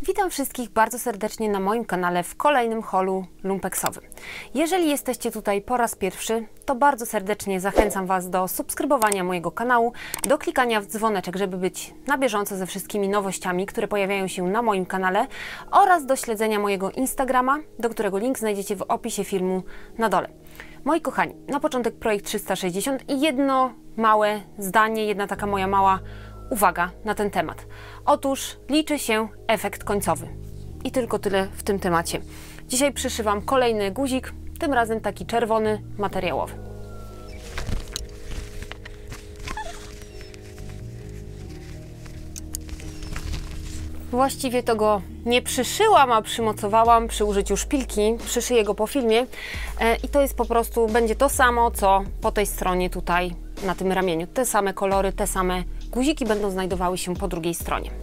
Witam wszystkich bardzo serdecznie na moim kanale w kolejnym holu lumpeksowym. Jeżeli jesteście tutaj po raz pierwszy, to bardzo serdecznie zachęcam Was do subskrybowania mojego kanału, do klikania w dzwoneczek, żeby być na bieżąco ze wszystkimi nowościami, które pojawiają się na moim kanale, oraz do śledzenia mojego Instagrama, do którego link znajdziecie w opisie filmu na dole. Moi kochani, na początek projekt 360 i jedno małe zdanie, jedna taka moja mała uwaga na ten temat. Otóż liczy się efekt końcowy. I tylko tyle w tym temacie. Dzisiaj przyszywam kolejny guzik, tym razem taki czerwony, materiałowy. Właściwie to go nie przyszyłam, a przymocowałam przy użyciu szpilki. Przyszyję go po filmie i to jest po prostu, będzie to samo, co po tej stronie tutaj na tym ramieniu. Te same kolory, te same guziki będą znajdowały się po drugiej stronie.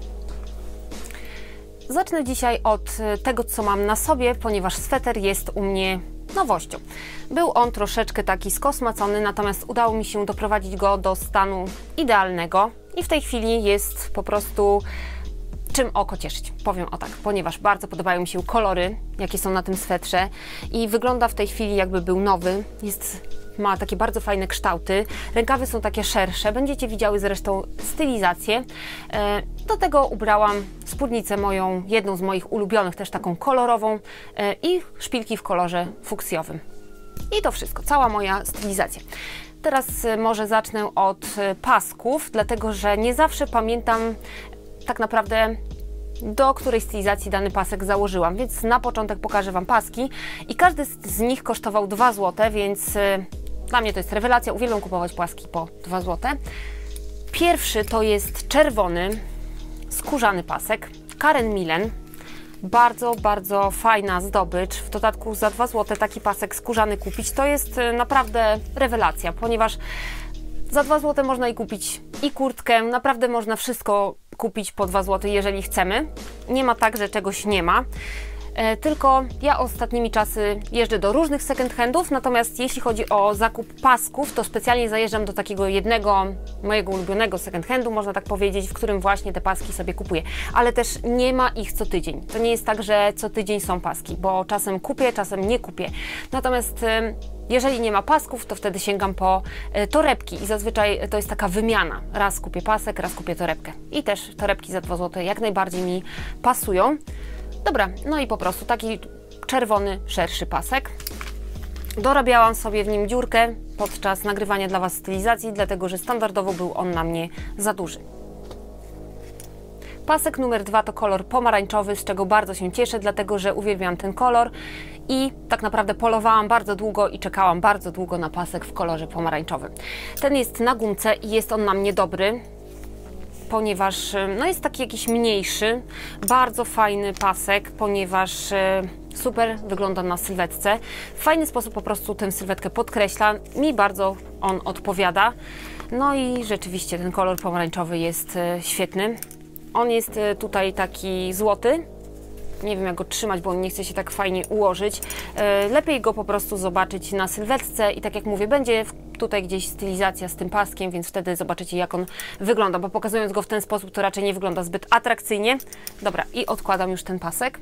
Zacznę dzisiaj od tego, co mam na sobie, ponieważ sweter jest u mnie nowością. Był on troszeczkę taki skosmacony, natomiast udało mi się doprowadzić go do stanu idealnego i w tej chwili jest po prostu czym oko cieszyć, powiem o tak, ponieważ bardzo podobają mi się kolory, jakie są na tym swetrze i wygląda w tej chwili, jakby był nowy. Ma takie bardzo fajne kształty, rękawy są takie szersze, będziecie widziały zresztą stylizację. Do tego ubrałam spódnicę moją, jedną z moich ulubionych, też taką kolorową i szpilki w kolorze fuksjowym. I to wszystko, cała moja stylizacja. Teraz może zacznę od pasków, dlatego że nie zawsze pamiętam tak naprawdę, do której stylizacji dany pasek założyłam, więc na początek pokażę Wam paski i każdy z nich kosztował 2 zł, więc dla mnie to jest rewelacja, uwielbiam kupować paski po 2 zł. Pierwszy to jest czerwony, skórzany pasek, Karen Millen. Bardzo, bardzo fajna zdobycz. W dodatku za 2 zł taki pasek skórzany kupić to jest naprawdę rewelacja, ponieważ za 2 zł można i kupić i kurtkę, naprawdę można wszystko kupić po 2 zł, jeżeli chcemy. Nie ma tak, że czegoś nie ma. Tylko ja ostatnimi czasy jeżdżę do różnych second handów, natomiast jeśli chodzi o zakup pasków, to specjalnie zajeżdżam do takiego jednego mojego ulubionego second handu, można tak powiedzieć, w którym właśnie te paski sobie kupuję. Ale też nie ma ich co tydzień. To nie jest tak, że co tydzień są paski, bo czasem kupię, czasem nie kupię. Natomiast jeżeli nie ma pasków, to wtedy sięgam po torebki i zazwyczaj to jest taka wymiana. Raz kupię pasek, raz kupię torebkę. I też torebki za 2 zł jak najbardziej mi pasują. Dobra, no i po prostu taki czerwony, szerszy pasek. Dorabiałam sobie w nim dziurkę podczas nagrywania dla Was stylizacji, dlatego że standardowo był on na mnie za duży. Pasek numer 2 to kolor pomarańczowy, z czego bardzo się cieszę, dlatego że uwielbiam ten kolor i tak naprawdę polowałam bardzo długo i czekałam bardzo długo na pasek w kolorze pomarańczowym. Ten jest na gumce i jest on na mnie dobry, ponieważ no jest taki jakiś mniejszy, bardzo fajny pasek, ponieważ super wygląda na sylwetce. W fajny sposób po prostu tę sylwetkę podkreśla, mi bardzo on odpowiada. No i rzeczywiście ten kolor pomarańczowy jest świetny. On jest tutaj taki złoty. Nie wiem, jak go trzymać, bo on nie chce się tak fajnie ułożyć. Lepiej go po prostu zobaczyć na sylwetce i tak jak mówię, będzie tutaj gdzieś stylizacja z tym paskiem, więc wtedy zobaczycie, jak on wygląda, bo pokazując go w ten sposób, to raczej nie wygląda zbyt atrakcyjnie. Dobra, i odkładam już ten pasek.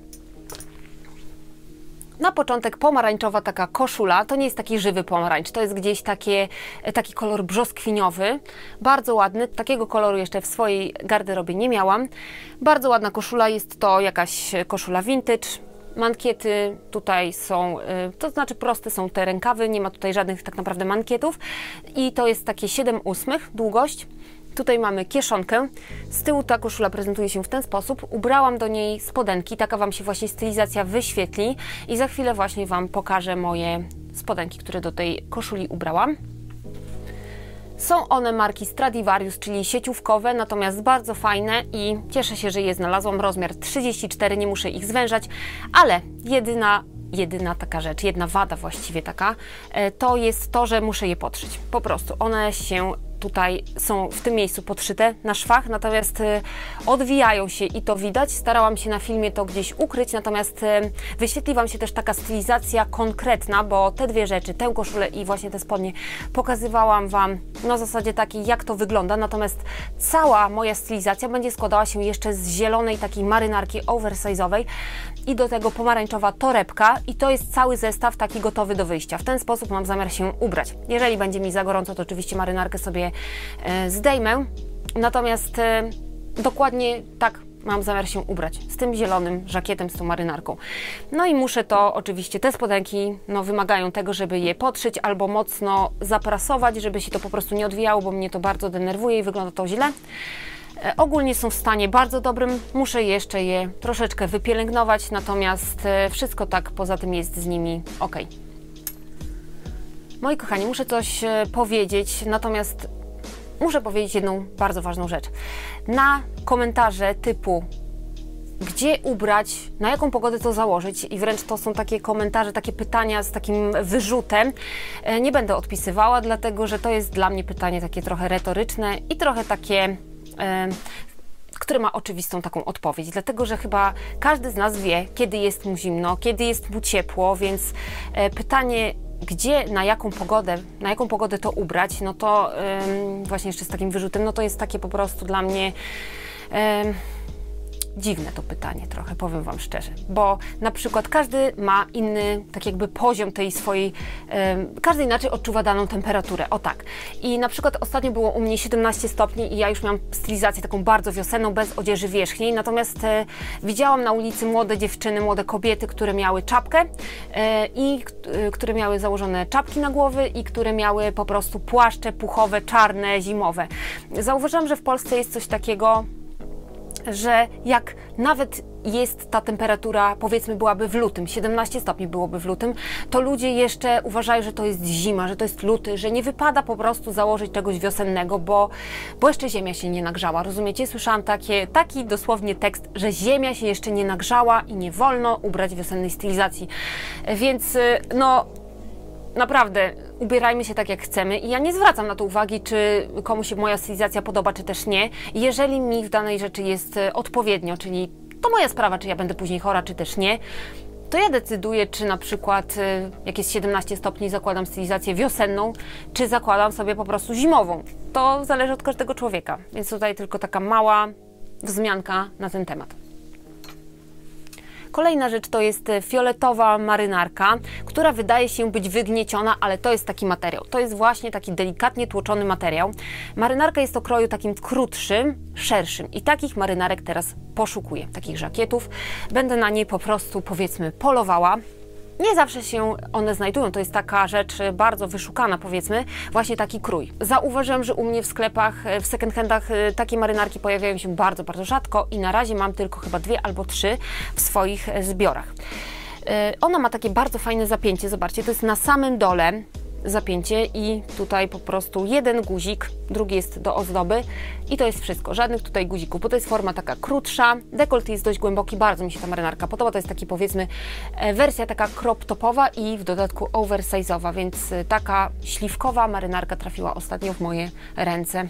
Na początek pomarańczowa taka koszula, to nie jest taki żywy pomarańcz, to jest gdzieś taki kolor brzoskwiniowy, bardzo ładny, takiego koloru jeszcze w swojej garderobie nie miałam. Bardzo ładna koszula, jest to jakaś koszula vintage, mankiety tutaj są, to znaczy proste są te rękawy, nie ma tutaj żadnych tak naprawdę mankietów i to jest takie 7/8 długość. Tutaj mamy kieszonkę, z tyłu ta koszula prezentuje się w ten sposób, ubrałam do niej spodenki, taka Wam się właśnie stylizacja wyświetli i za chwilę właśnie Wam pokażę moje spodenki, które do tej koszuli ubrałam. Są one marki Stradivarius, czyli sieciówkowe, natomiast bardzo fajne i cieszę się, że je znalazłam, rozmiar 34, nie muszę ich zwężać, ale jedyna taka rzecz, jedna wada właściwie taka, to jest to, że muszę je podszyć, po prostu one się tutaj są w tym miejscu podszyte na szwach, natomiast odwijają się i to widać. Starałam się na filmie to gdzieś ukryć, natomiast wyświetli Wam się też taka stylizacja konkretna, bo te dwie rzeczy, tę koszulę i właśnie te spodnie pokazywałam Wam na zasadzie takiej, jak to wygląda, natomiast cała moja stylizacja będzie składała się jeszcze z zielonej takiej marynarki oversize'owej i do tego pomarańczowa torebka i to jest cały zestaw taki gotowy do wyjścia. W ten sposób mam zamiar się ubrać. Jeżeli będzie mi za gorąco, to oczywiście marynarkę sobie zdejmę, natomiast dokładnie tak mam zamiar się ubrać, z tym zielonym żakietem, z tą marynarką. No i muszę to, oczywiście te spodenki wymagają tego, żeby je podszyć albo mocno zaprasować, żeby się to po prostu nie odwijało, bo mnie to bardzo denerwuje i wygląda to źle. Ogólnie są w stanie bardzo dobrym, muszę jeszcze je troszeczkę wypielęgnować, natomiast wszystko tak poza tym jest z nimi ok. Moi kochani, muszę coś powiedzieć, natomiast muszę powiedzieć jedną bardzo ważną rzecz. Na komentarze typu gdzie ubrać, na jaką pogodę to założyć i wręcz to są takie komentarze, takie pytania z takim wyrzutem, nie będę odpisywała, dlatego że to jest dla mnie pytanie takie trochę retoryczne i trochę takie, które ma oczywistą taką odpowiedź, dlatego że chyba każdy z nas wie, kiedy jest mu zimno, kiedy jest mu ciepło, więc pytanie, gdzie, na jaką pogodę to ubrać, no to właśnie jeszcze z takim wyrzutem, no to jest takie po prostu dla mnie dziwne to pytanie trochę, powiem Wam szczerze, bo na przykład każdy ma inny, tak jakby poziom tej swojej, każdy inaczej odczuwa daną temperaturę, o tak. I na przykład ostatnio było u mnie 17 stopni i ja już miałam stylizację taką bardzo wiosenną, bez odzieży wierzchniej, natomiast widziałam na ulicy młode dziewczyny, młode kobiety, które miały czapkę i które miały założone czapki na głowy i które miały po prostu płaszcze puchowe, czarne, zimowe. Zauważyłam, że w Polsce jest coś takiego, że jak nawet jest ta temperatura, powiedzmy byłaby w lutym, 17 stopni byłoby w lutym, to ludzie jeszcze uważają, że to jest zima, że to jest luty, że nie wypada po prostu założyć czegoś wiosennego, bo jeszcze ziemia się nie nagrzała, rozumiecie? Słyszałam taki dosłownie tekst, że ziemia się jeszcze nie nagrzała i nie wolno ubrać wiosennej stylizacji, więc no naprawdę, ubierajmy się tak jak chcemy i ja nie zwracam na to uwagi, czy komuś się moja stylizacja podoba, czy też nie. Jeżeli mi w danej rzeczy jest odpowiednio, czyli to moja sprawa, czy ja będę później chora, czy też nie, to ja decyduję, czy na przykład jak jest 17 stopni zakładam stylizację wiosenną, czy zakładam sobie po prostu zimową. To zależy od każdego człowieka, więc tutaj tylko taka mała wzmianka na ten temat. Kolejna rzecz to jest fioletowa marynarka, która wydaje się być wygnieciona, ale to jest taki materiał. To jest właśnie taki delikatnie tłoczony materiał. Marynarka jest o kroju takim krótszym, szerszym i takich marynarek teraz poszukuję, takich żakietów. Będę na niej po prostu, powiedzmy, polowała. Nie zawsze się one znajdują, to jest taka rzecz bardzo wyszukana, powiedzmy, właśnie taki krój. Zauważyłam, że u mnie w sklepach, w second handach takie marynarki pojawiają się bardzo, bardzo rzadko i na razie mam tylko chyba 2 albo 3 w swoich zbiorach. Ona ma takie bardzo fajne zapięcie, zobaczcie, to jest na samym dole zapięcie i tutaj po prostu jeden guzik, drugi jest do ozdoby i to jest wszystko, żadnych tutaj guzików, bo to jest forma taka krótsza, dekolt jest dość głęboki, bardzo mi się ta marynarka podoba, to jest taki, powiedzmy, wersja taka crop topowa i w dodatku oversize'owa, więc taka śliwkowa marynarka trafiła ostatnio w moje ręce.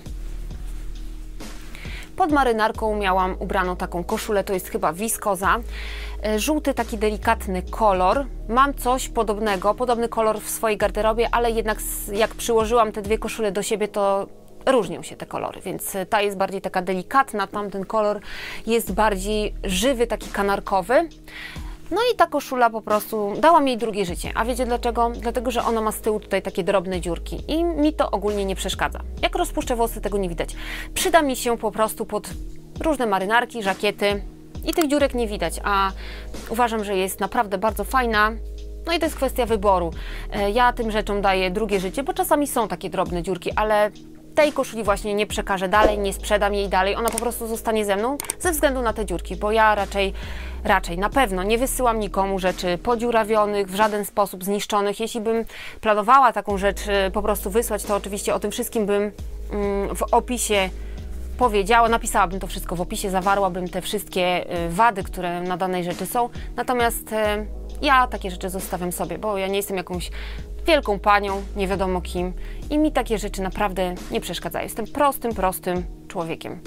Pod marynarką miałam ubraną taką koszulę, to jest chyba wiskoza, żółty taki delikatny kolor. Mam coś podobnego, podobny kolor w swojej garderobie, ale jednak jak przyłożyłam te 2 koszule do siebie, to różnią się te kolory, więc ta jest bardziej taka delikatna, tamten kolor jest bardziej żywy, taki kanarkowy. No i ta koszula po prostu dała mi jej drugie życie. A wiecie dlaczego? Dlatego, że ona ma z tyłu tutaj takie drobne dziurki i mi to ogólnie nie przeszkadza. Jak rozpuszczę włosy, tego nie widać. Przyda mi się po prostu pod różne marynarki, żakiety i tych dziurek nie widać, a uważam, że jest naprawdę bardzo fajna. No i to jest kwestia wyboru. Ja tym rzeczom daję drugie życie, bo czasami są takie drobne dziurki, ale tej koszuli właśnie nie przekażę dalej, nie sprzedam jej dalej, ona po prostu zostanie ze mną ze względu na te dziurki, bo ja raczej na pewno nie wysyłam nikomu rzeczy podziurawionych, w żaden sposób zniszczonych. Jeśli bym planowała taką rzecz po prostu wysłać, to oczywiście o tym wszystkim bym w opisie powiedziała, napisałabym to wszystko w opisie, zawarłabym te wszystkie wady, które na danej rzeczy są, natomiast ja takie rzeczy zostawiam sobie, bo ja nie jestem jakąś wielką panią, nie wiadomo kim i mi takie rzeczy naprawdę nie przeszkadzają. Jestem prostym człowiekiem.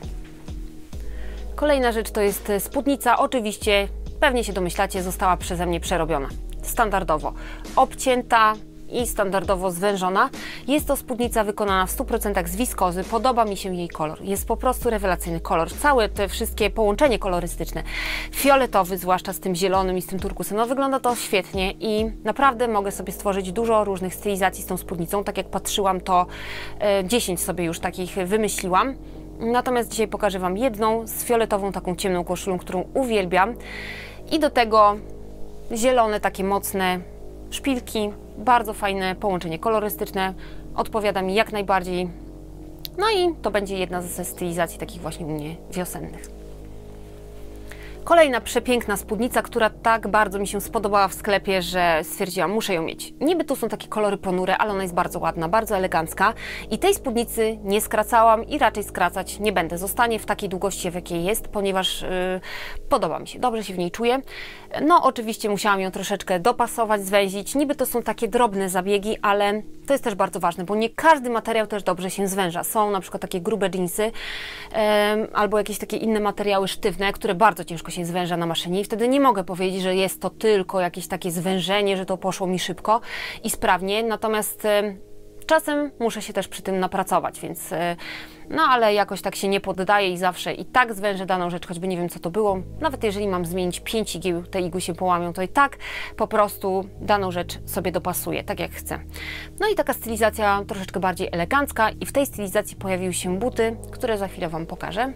Kolejna rzecz to jest spódnica. Oczywiście, pewnie się domyślacie, została przeze mnie przerobiona. Standardowo. Obcięta, i standardowo zwężona. Jest to spódnica wykonana w 100% z wiskozy. Podoba mi się jej kolor. Jest po prostu rewelacyjny kolor. Całe te wszystkie połączenie kolorystyczne, fioletowy, zwłaszcza z tym zielonym i z tym turkusem, no wygląda to świetnie i naprawdę mogę sobie stworzyć dużo różnych stylizacji z tą spódnicą. Tak jak patrzyłam, to 10 sobie już takich wymyśliłam. Natomiast dzisiaj pokażę Wam jedną z fioletową, taką ciemną koszulą, którą uwielbiam. I do tego zielone, takie mocne szpilki. Bardzo fajne połączenie kolorystyczne. Odpowiada mi jak najbardziej. No i to będzie jedna ze stylizacji takich właśnie u mnie wiosennych. Kolejna przepiękna spódnica, która tak bardzo mi się spodobała w sklepie, że stwierdziłam, muszę ją mieć. Niby tu są takie kolory ponure, ale ona jest bardzo ładna, bardzo elegancka i tej spódnicy nie skracałam i raczej skracać nie będę. Zostanie w takiej długości, w jakiej jest, ponieważ podoba mi się, dobrze się w niej czuję. No oczywiście musiałam ją troszeczkę dopasować, zwęzić. Niby to są takie drobne zabiegi, ale to jest też bardzo ważne, bo nie każdy materiał też dobrze się zwęża. Są na przykład takie grube dżinsy albo jakieś takie inne materiały sztywne, które bardzo ciężko się zwęża na maszynie i wtedy nie mogę powiedzieć, że jest to tylko jakieś takie zwężenie, że to poszło mi szybko i sprawnie, natomiast czasem muszę się też przy tym napracować, więc no ale jakoś tak się nie poddaję i zawsze i tak zwężę daną rzecz, choćby nie wiem co to było, nawet jeżeli mam zmienić 5 igieł, te igły się połamią, to i tak po prostu daną rzecz sobie dopasuję, tak jak chcę. No i taka stylizacja troszeczkę bardziej elegancka i w tej stylizacji pojawiły się buty, które za chwilę Wam pokażę.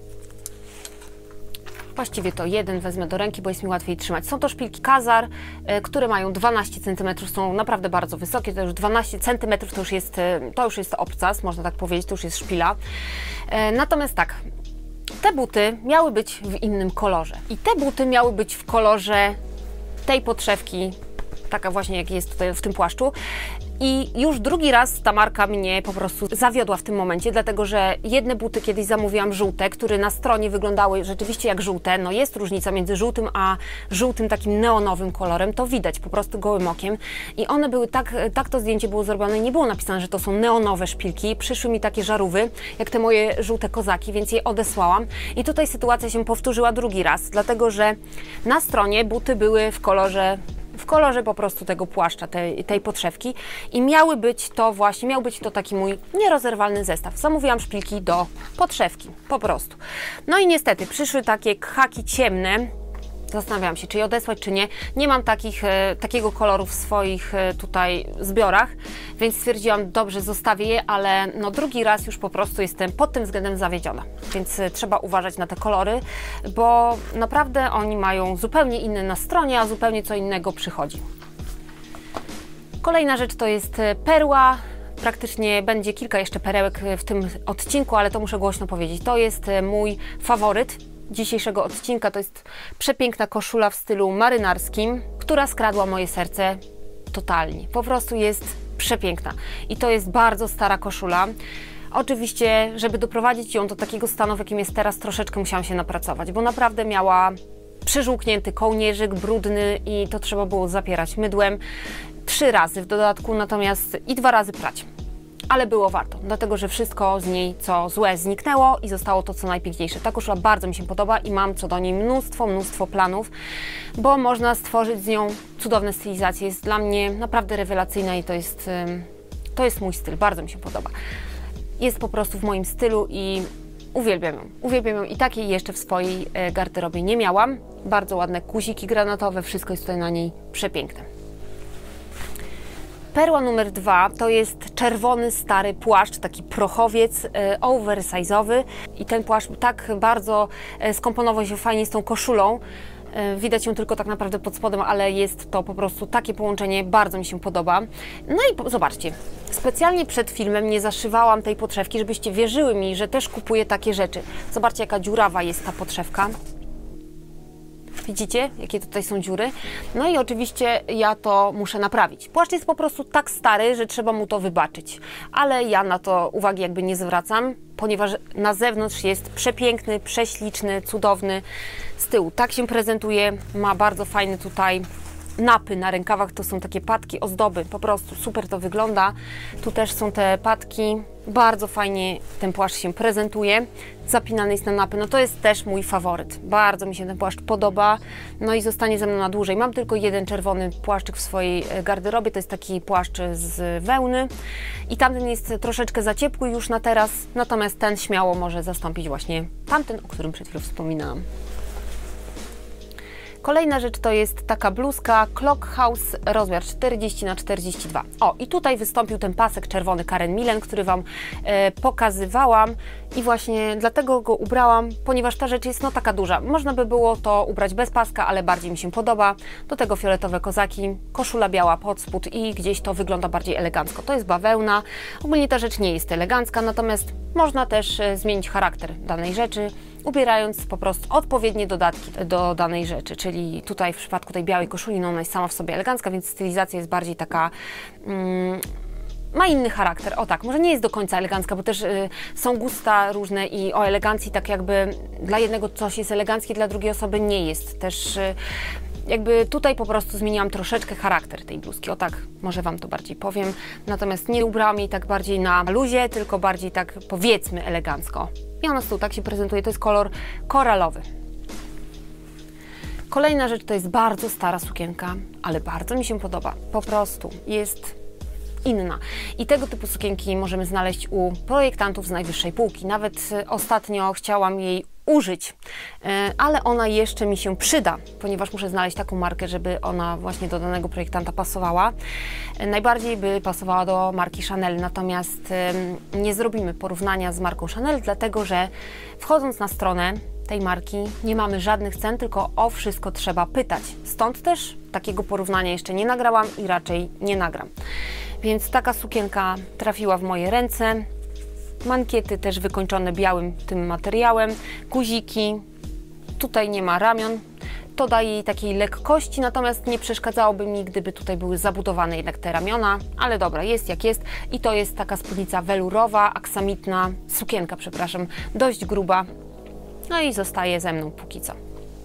Właściwie to jeden wezmę do ręki, bo jest mi łatwiej trzymać. Są to szpilki Kazar, które mają 12 cm, są naprawdę bardzo wysokie, to już 12 cm to już jest obcas, można tak powiedzieć, to już jest szpila. Natomiast tak, te buty miały być w innym kolorze i te buty miały być w kolorze tej podszewki, taka właśnie jak jest tutaj w tym płaszczu. I już drugi raz ta marka mnie po prostu zawiodła w tym momencie, dlatego że jedne buty kiedyś zamówiłam żółte, które na stronie wyglądały rzeczywiście jak żółte. No jest różnica między żółtym a żółtym takim neonowym kolorem, to widać po prostu gołym okiem. I one były tak to zdjęcie było zrobione, nie było napisane, że to są neonowe szpilki. Przyszły mi takie żarówy, jak te moje żółte kozaki, więc je odesłałam. I tutaj sytuacja się powtórzyła drugi raz, dlatego że na stronie buty były w kolorze po prostu tego płaszcza, tej podszewki i miał być to taki mój nierozerwalny zestaw. Zamówiłam szpilki do podszewki, po prostu. No i niestety przyszły takie khaki ciemne. Zastanawiałam się, czy je odesłać, czy nie. Nie mam takiego koloru w swoich tutaj zbiorach, więc stwierdziłam, dobrze, zostawię je, ale no drugi raz już po prostu jestem pod tym względem zawiedziona. Więc trzeba uważać na te kolory, bo naprawdę oni mają zupełnie inne na stronie, a zupełnie co innego przychodzi. Kolejna rzecz to jest perła. Praktycznie będzie kilka jeszcze perełek w tym odcinku, ale to muszę głośno powiedzieć. To jest mój faworyt dzisiejszego odcinka. To jest przepiękna koszula w stylu marynarskim, która skradła moje serce totalnie. Po prostu jest przepiękna i to jest bardzo stara koszula. Oczywiście, żeby doprowadzić ją do takiego stanu, w jakim jest teraz, troszeczkę musiałam się napracować, bo naprawdę miała przyżółknięty kołnierzyk, brudny i to trzeba było zapierać mydłem 3 razy w dodatku, natomiast i 2 razy prać. Ale było warto, dlatego że wszystko z niej, co złe, zniknęło i zostało to, co najpiękniejsze. Ta koszula bardzo mi się podoba i mam co do niej mnóstwo planów, bo można stworzyć z nią cudowne stylizacje. Jest dla mnie naprawdę rewelacyjna i to jest mój styl, bardzo mi się podoba. Jest po prostu w moim stylu i uwielbiam ją. Uwielbiam ją i takiej jeszcze w swojej garderobie nie miałam. Bardzo ładne guziki granatowe, wszystko jest tutaj na niej przepiękne. Perła numer 2 to jest czerwony, stary płaszcz, taki prochowiec oversize'owy i ten płaszcz tak bardzo skomponował się fajnie z tą koszulą. Widać ją tylko tak naprawdę pod spodem, ale jest to po prostu takie połączenie, bardzo mi się podoba. No i zobaczcie, specjalnie przed filmem nie zaszywałam tej podszewki, żebyście wierzyły mi, że też kupuję takie rzeczy. Zobaczcie, jaka dziurawa jest ta podszewka. Widzicie, jakie tutaj są dziury? No i oczywiście ja to muszę naprawić. Płaszcz jest po prostu tak stary, że trzeba mu to wybaczyć. Ale ja na to uwagi jakby nie zwracam, ponieważ na zewnątrz jest przepiękny, prześliczny, cudowny. Z tyłu tak się prezentuje, ma bardzo fajne tutaj napy na rękawach, to są takie patki, ozdoby, po prostu super to wygląda. Tu też są te patki, Bardzo fajnie ten płaszcz się prezentuje. Zapinany jest na napy, no to jest też mój faworyt. Bardzo mi się ten płaszcz podoba, no i zostanie ze mną na dłużej. Mam tylko jeden czerwony płaszczyk w swojej garderobie, to jest taki płaszcz z wełny i tamten jest troszeczkę za ciepły już na teraz, natomiast ten śmiało może zastąpić właśnie tamten, o którym przed chwilą wspominałam. Kolejna rzecz to jest taka bluzka Clock House, rozmiar 40×42. O, i tutaj wystąpił ten pasek czerwony Karen Millen, który Wam pokazywałam i właśnie dlatego go ubrałam, ponieważ ta rzecz jest no taka duża. Można by było to ubrać bez paska, ale bardziej mi się podoba. Do tego fioletowe kozaki, koszula biała pod spód i gdzieś to wygląda bardziej elegancko. To jest bawełna. Ogólnie ta rzecz nie jest elegancka, natomiast można też zmienić charakter danej rzeczy, ubierając po prostu odpowiednie dodatki do danej rzeczy, czyli tutaj w przypadku tej białej koszuli, no ona jest sama w sobie elegancka, więc stylizacja jest bardziej taka, ma inny charakter, o tak, może nie jest do końca elegancka, bo też są gusta różne i o elegancji tak jakby dla jednego coś jest eleganckie, dla drugiej osoby nie jest, też jakby tutaj po prostu zmieniłam troszeczkę charakter tej bluzki, o tak, może Wam to bardziej powiem, natomiast nie ubrałam jej tak bardziej na luzie, tylko bardziej tak powiedzmy elegancko. I ona tu tak się prezentuje, to jest kolor koralowy. Kolejna rzecz to jest bardzo stara sukienka, ale bardzo mi się podoba, po prostu jest inna. I tego typu sukienki możemy znaleźć u projektantów z najwyższej półki. Nawet ostatnio chciałam jej użyć, ale ona jeszcze mi się przyda, ponieważ muszę znaleźć taką markę, żeby ona właśnie do danego projektanta pasowała. Najbardziej by pasowała do marki Chanel, natomiast nie zrobimy porównania z marką Chanel, dlatego że wchodząc na stronę tej marki nie mamy żadnych cen, tylko o wszystko trzeba pytać. Stąd też takiego porównania jeszcze nie nagrałam i raczej nie nagram. Więc taka sukienka trafiła w moje ręce. Mankiety też wykończone białym tym materiałem, guziki, tutaj nie ma ramion, to daje jej takiej lekkości, natomiast nie przeszkadzałoby mi, gdyby tutaj były zabudowane jednak te ramiona, ale dobra, jest jak jest i to jest taka spódnica welurowa, aksamitna, sukienka, przepraszam, dość gruba, no i zostaje ze mną póki co.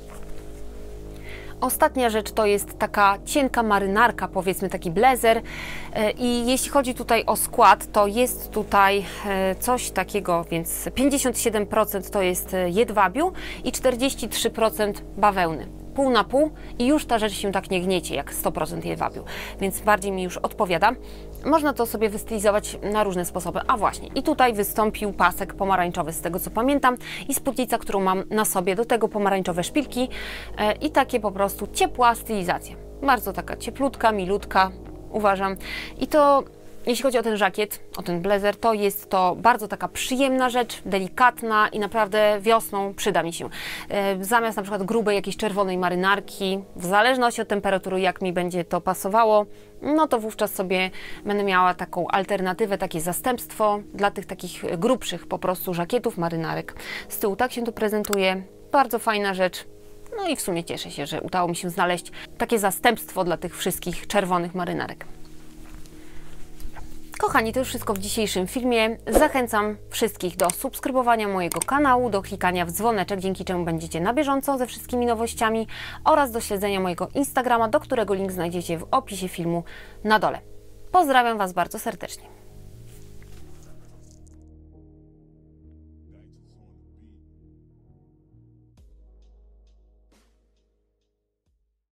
Ostatnia rzecz to jest taka cienka marynarka, powiedzmy taki blazer i jeśli chodzi tutaj o skład, to jest tutaj coś takiego, więc 57% to jest jedwabiu i 43% bawełny. Pół na pół i już ta rzecz się tak nie gniecie jak 100% jedwabiu, więc bardziej mi już odpowiada. Można to sobie wystylizować na różne sposoby. A właśnie, i tutaj wystąpił pasek pomarańczowy, z tego co pamiętam, i spódnica, którą mam na sobie, do tego pomarańczowe szpilki i takie po prostu ciepła stylizacja. Bardzo taka cieplutka, milutka, uważam. I to, jeśli chodzi o ten żakiet, o ten blazer, to jest to bardzo taka przyjemna rzecz, delikatna i naprawdę wiosną przyda mi się. Zamiast na przykład grubej jakiejś czerwonej marynarki, w zależności od temperatury, jak mi będzie to pasowało, no to wówczas sobie będę miała taką alternatywę, takie zastępstwo dla tych takich grubszych po prostu żakietów, marynarek. Z tyłu tak się to prezentuje, bardzo fajna rzecz. No i w sumie cieszę się, że udało mi się znaleźć takie zastępstwo dla tych wszystkich czerwonych marynarek. Kochani, to już wszystko w dzisiejszym filmie. Zachęcam wszystkich do subskrybowania mojego kanału, do klikania w dzwoneczek, dzięki czemu będziecie na bieżąco ze wszystkimi nowościami oraz do śledzenia mojego Instagrama, do którego link znajdziecie w opisie filmu na dole. Pozdrawiam Was bardzo serdecznie.